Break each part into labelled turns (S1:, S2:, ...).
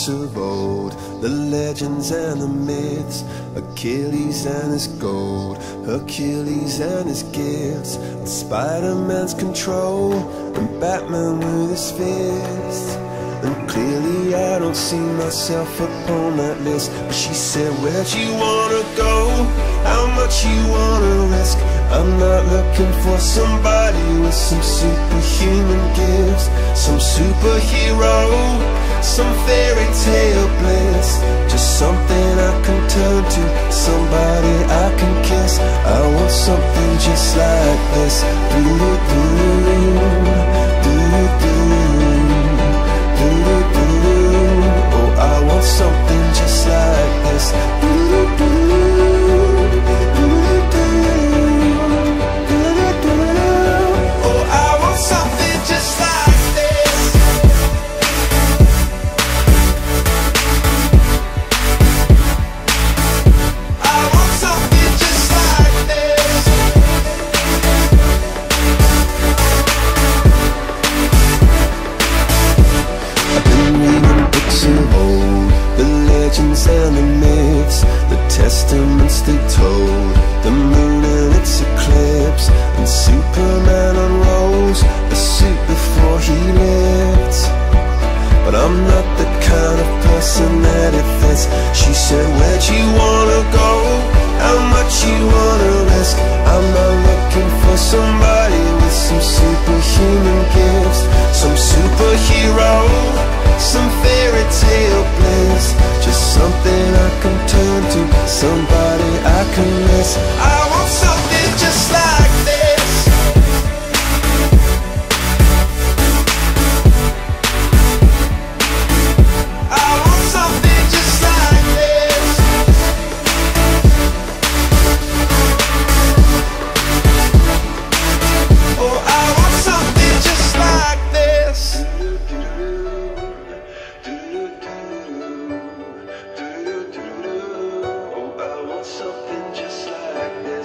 S1: books of old, the legends and the myths, Achilles and his gold, Hercules and his gifts, and Spider-Man's control, and Batman with his fists. And clearly I don't see myself upon that list. But she said, where'd you wanna go? How much you wanna risk? I'm not looking for somebody with some superhuman gifts, some superhero, some fairy tale bliss. Just something I can turn to, somebody I can kiss. I want something just like this. Oh, I want something just like this. Oh, I want something just like this. I want something just like this. I've been reading books of old, the legends and the myths, the testaments they told, the moon and its eclipse, and Superman unrolls a suit before he lived. But I'm not the kind of person that it fits. She said, where'd you wanna go? How much you wanna risk? I'm not looking for somebody with some superhuman gifts, some superhero, some fairy tale bliss. Just something I can turn to, somebody I can miss. I want something just like this. I want something just like this. Oh, I want something just like this. Oh, I want something just like this.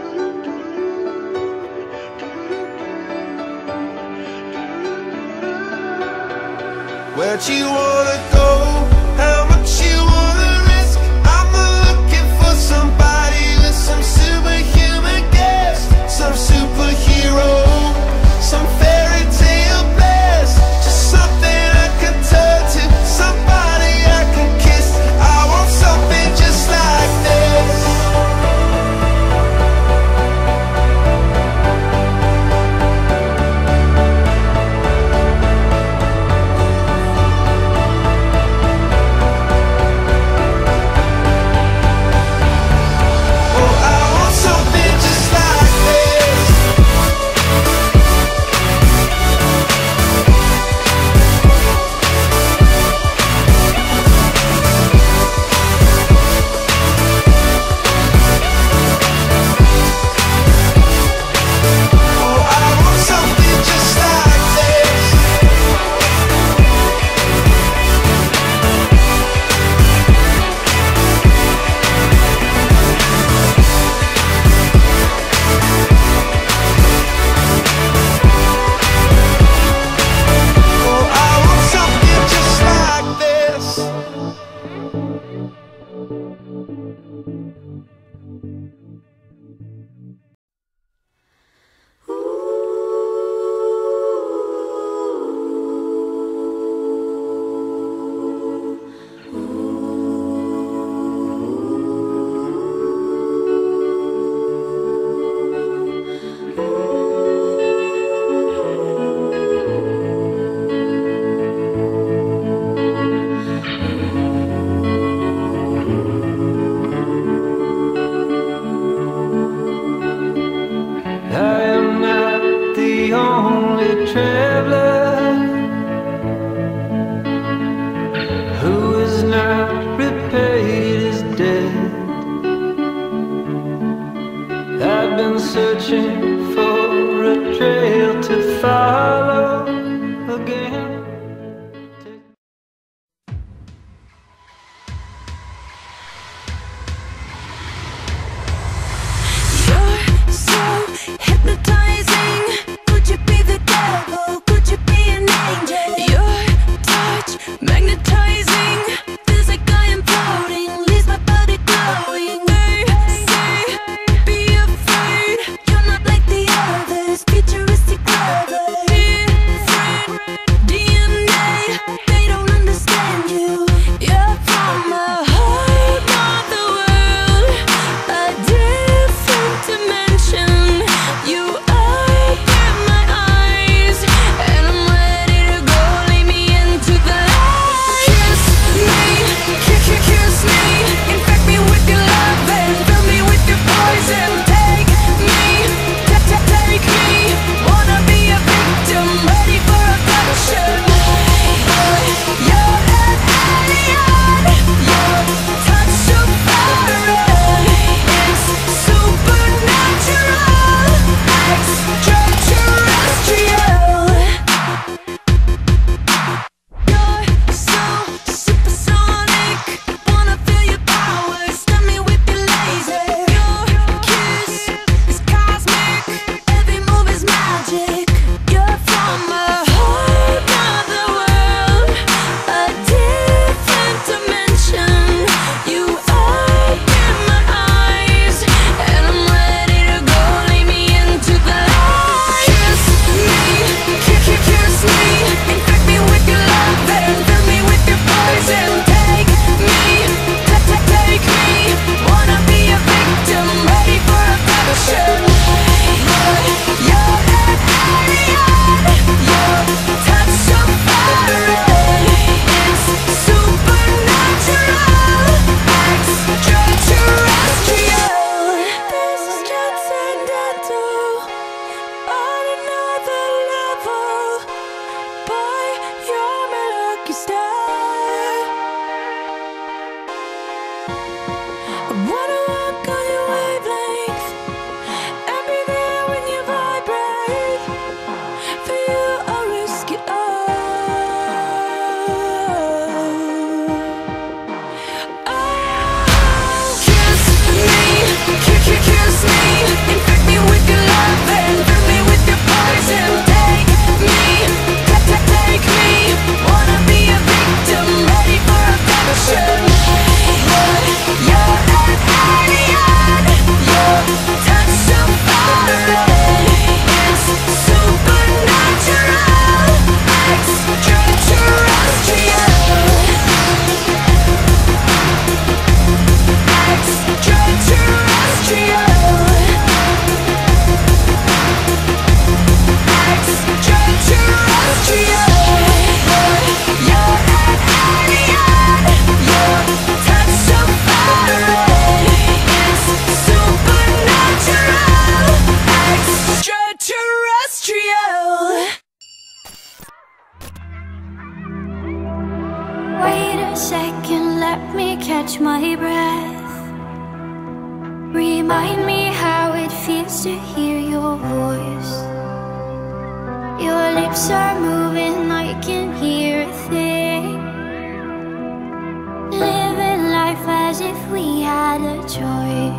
S1: Where'd you wanna go? How much you wanna risk? I'm not looking for somebody with some superhuman gifts, some superhero, some fairy tale bliss. Just something I can turn to, somebody I can kiss. I want something just like this.
S2: Searching for a trail to follow again.
S3: You're so hypnotizing. Could you be the devil? Could you be an angel? Your touch magnetizing. chance to hear your voice. Your lips are moving, I can hear a thing. Living life as if we had a choice.